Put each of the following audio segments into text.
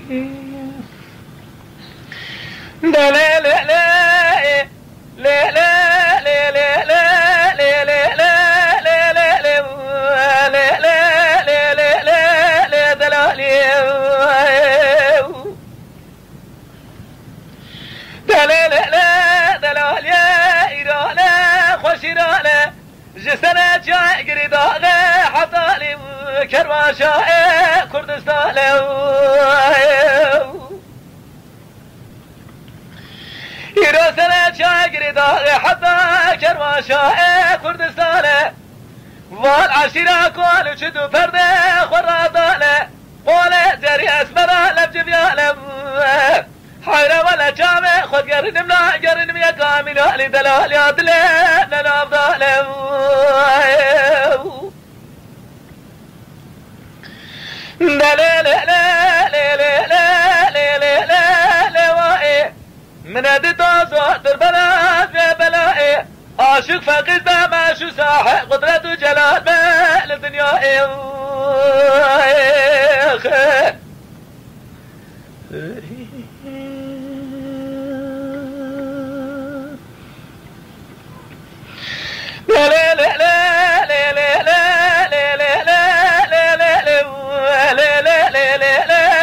لا لا لا لا لا لا لا لا لا لا لا لا لا لا لا لا لا لا دلالي لا لا لا دلالي إيرانا خوش إيرانا جسنا جاي قريدانا حطالي كرواشا كردستان يرسل شاقري داغي حتى كرواشا كردستان والعشيرة كل وشدو فرده خرادانه قولة جري اسمرا لبجب يالم حيرة ولا جامع خد قرنم لا قرنم يا كامل اهلي دلال يا دلال انا افضالم لا لا لا لا لا لا لا لا لا لا من ادتازو دربنا في بلائي عاشق فقيد ما شو ساحق قدرة جلال مال الدنيا لا لا لا لا لا لا لا لا لا لا لا لا لا لا لا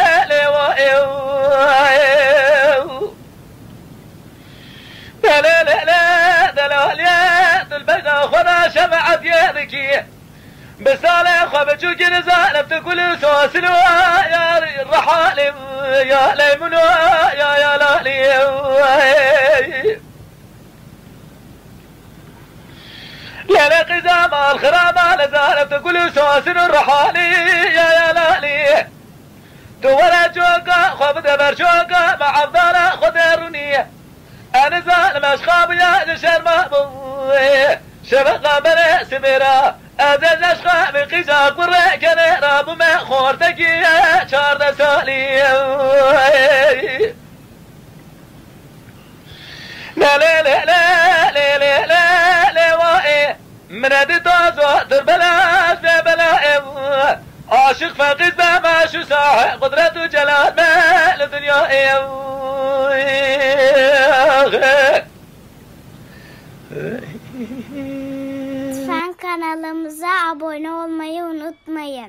لا لا لا دلال يا البجا خنا شمعت يدك بسالة خبجو جنزانة بتقول سوسلو يا الرحال يا ليمنو يا لالي لا لا قزام الخرامة لزالة بتقول سوسلو الرحال يا لالي دولا جوكا خبد برشوكا مع عبدالة خدروني أنا زال مشخاب يا جشر مهبوي شبق بلا سميرا أزاز أشخاب قزاق بركن راب ما خورتك يا شارد سالي لا لا لا لا لا لا لا لا وائي من أدتازو دربلاش ببلائم عاشق فقيد ما شو ساحق قدرة جلال مال الدنيا Lütfen kanalımıza abone olmayı unutmayın.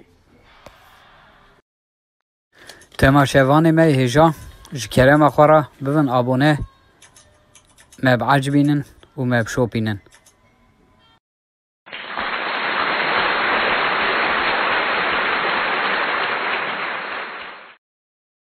تماشاوان ما هجا جكرم أخرى ببن أبونه ما بعجبينن وما بشوبينن